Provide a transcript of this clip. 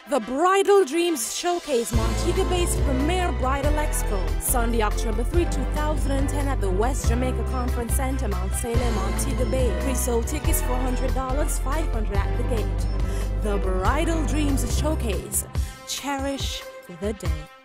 The Bridal Dreams Showcase, Montego Bay's premier bridal expo. Sunday, October 3, 2010 at the West Jamaica Conference Center, Mount Salem, Montego Bay. Pre-sold tickets $400, $500 at the gate. The Bridal Dreams Showcase. Cherish the day.